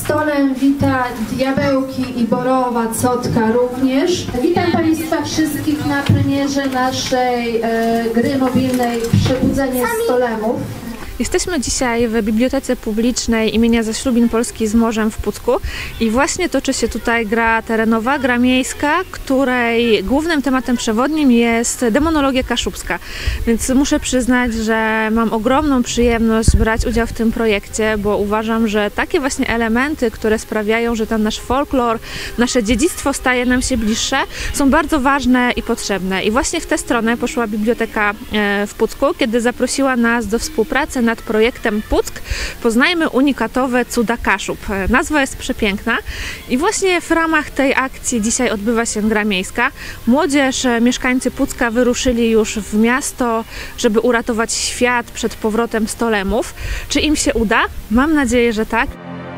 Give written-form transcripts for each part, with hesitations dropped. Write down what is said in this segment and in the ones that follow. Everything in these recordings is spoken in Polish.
stolem wita Diabełki i Borowa Cotka również. Witam Państwa wszystkich na premierze naszej gry mobilnej Przebudzenie Stolemów. Jesteśmy dzisiaj w Bibliotece Publicznej imienia Zaślubin Polski z Morzem w Pucku i właśnie toczy się tutaj gra terenowa, gra miejska, której głównym tematem przewodnim jest demonologia kaszubska. Więc muszę przyznać, że mam ogromną przyjemność brać udział w tym projekcie, bo uważam, że takie właśnie elementy, które sprawiają, że ten nasz folklor, nasze dziedzictwo staje nam się bliższe, są bardzo ważne i potrzebne. I właśnie w tę stronę poszła Biblioteka w Pucku, kiedy zaprosiła nas do współpracy nad projektem Puck Poznajmy unikatowe cuda Kaszub. Nazwa jest przepiękna i właśnie w ramach tej akcji dzisiaj odbywa się gra miejska. Młodzież, mieszkańcy Pucka wyruszyli już w miasto, żeby uratować świat przed powrotem Stolemów. Czy im się uda? Mam nadzieję, że tak.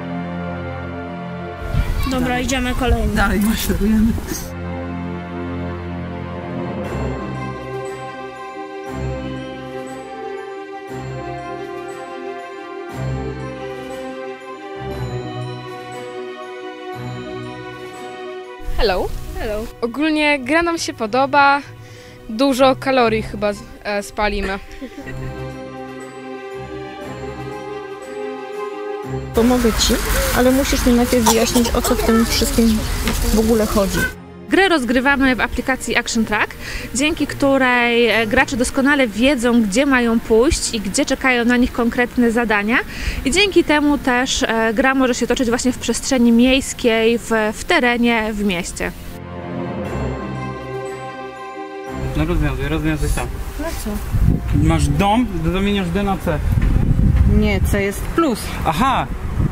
Dobra, idziemy kolejny. Dalej maszerujemy. Hello. Hello. Ogólnie gra nam się podoba, dużo kalorii chyba spalimy. Pomogę Ci, ale musisz mi najpierw wyjaśnić, o co w tym wszystkim w ogóle chodzi. Grę rozgrywamy w aplikacji Action Track, dzięki której gracze doskonale wiedzą, gdzie mają pójść i gdzie czekają na nich konkretne zadania. I dzięki temu też gra może się toczyć właśnie w przestrzeni miejskiej, w terenie, w mieście. No rozwiązuj sam. No co? Masz dom, zamieniasz D na C. Nie, C jest plus. Aha!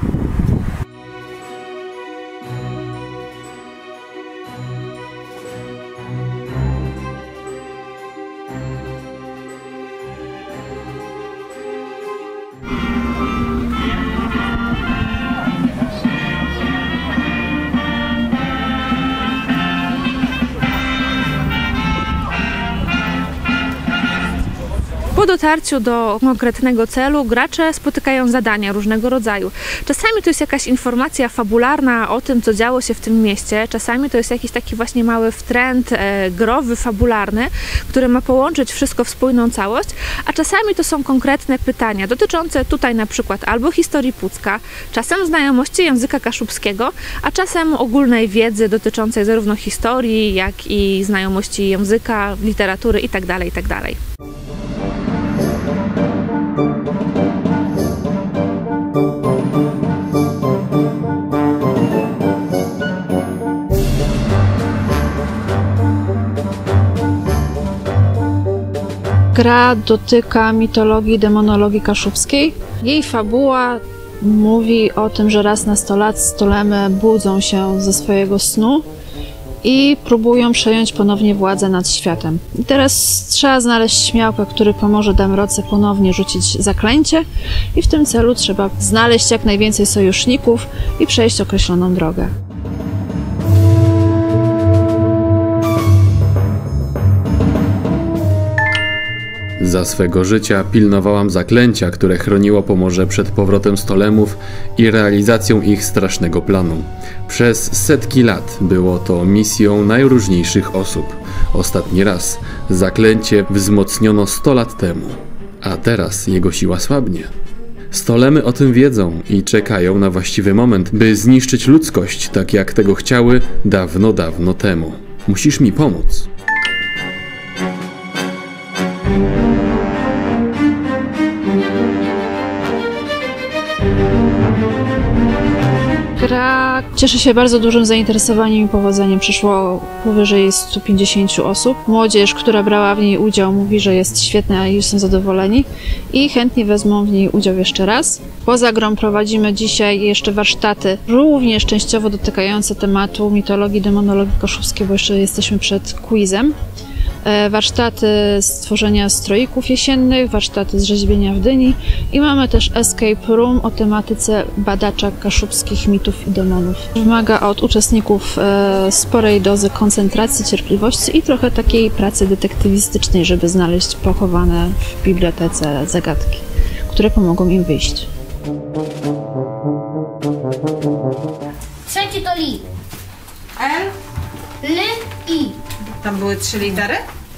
Po dotarciu do konkretnego celu gracze spotykają zadania różnego rodzaju. Czasami to jest jakaś informacja fabularna o tym, co działo się w tym mieście, czasami to jest jakiś taki właśnie mały wtręt growy, fabularny, który ma połączyć wszystko w spójną całość, a czasami to są konkretne pytania dotyczące tutaj na przykład albo historii Pucka, czasem znajomości języka kaszubskiego, a czasem ogólnej wiedzy dotyczącej zarówno historii, jak i znajomości języka, literatury itd., itd. Gra dotyka mitologii, demonologii kaszubskiej. Jej fabuła mówi o tym, że raz na 100 lat Stolemy budzą się ze swojego snu i próbują przejąć ponownie władzę nad światem. I teraz trzeba znaleźć śmiałka, który pomoże Damrodze ponownie rzucić zaklęcie i w tym celu trzeba znaleźć jak najwięcej sojuszników i przejść określoną drogę. Za swego życia pilnowałam zaklęcia, które chroniło Pomorze przed powrotem Stolemów i realizacją ich strasznego planu. Przez setki lat było to misją najróżniejszych osób. Ostatni raz zaklęcie wzmocniono 100 lat temu, a teraz jego siła słabnie. Stolemy o tym wiedzą i czekają na właściwy moment, by zniszczyć ludzkość, tak jak tego chciały dawno, dawno temu. Musisz mi pomóc. Gra cieszy się bardzo dużym zainteresowaniem i powodzeniem. Przyszło powyżej 150 osób. Młodzież, która brała w niej udział, mówi, że jest świetna i są zadowoleni i chętnie wezmą w niej udział jeszcze raz. Poza grą prowadzimy dzisiaj jeszcze warsztaty, również częściowo dotykające tematu mitologii, demonologii kaszubskiej, bo jeszcze jesteśmy przed quizem. Warsztaty stworzenia stroików jesiennych, warsztaty z rzeźbienia w dyni i mamy też escape room o tematyce badacza kaszubskich mitów i demonów. Wymaga od uczestników sporej dozy koncentracji, cierpliwości i trochę takiej pracy detektywistycznej, żeby znaleźć pochowane w bibliotece zagadki, które pomogą im wyjść. I. Tam były 3 litery?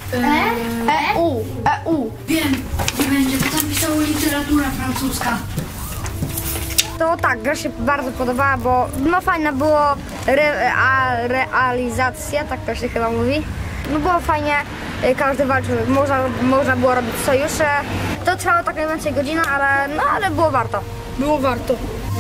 EU. Wiem, gdzie będzie. To tam pisało literatura francuska. To tak, gra się bardzo podobała, bo no fajna było realizacja, tak to się chyba mówi. No było fajnie, każdy walczył, można było robić sojusze. To trwało tak najwięcej godziny, ale było warto. Było warto.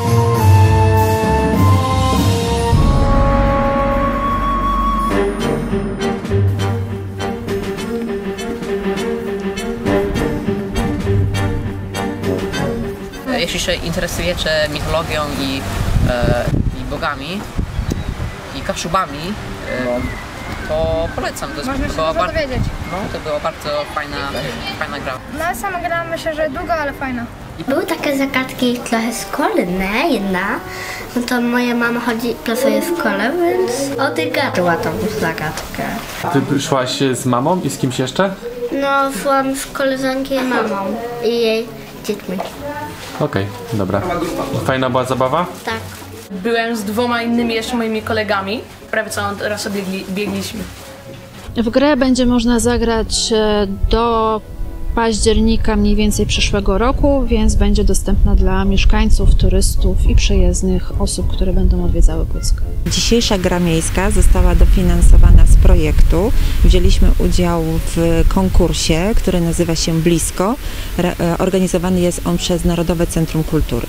Jeśli się interesujecie mitologią i bogami i kaszubami, to polecam. To była bardzo fajna gra. No sama gra myślę, że długa, ale fajna. Były takie zagadki trochę szkolne, jedna. No to moja mama pracuje w szkole, więc odgadła tą zagadkę. Ty szłaś z mamą i z kimś jeszcze? No, szłam z koleżanki i mamą i jej dziećmi. Okej, dobra. Fajna była zabawa? Tak. Byłem z 2 innymi jeszcze moimi kolegami. Prawie całą trasę biegliśmy. W grę będzie można zagrać do października mniej więcej przyszłego roku, więc będzie dostępna dla mieszkańców, turystów i przyjezdnych osób, które będą odwiedzały Puck. Dzisiejsza gra miejska została dofinansowana z projektu. Wzięliśmy udział w konkursie, który nazywa się Blisko. Organizowany jest on przez Narodowe Centrum Kultury.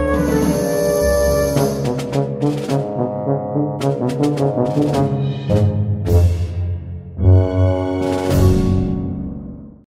Thank you.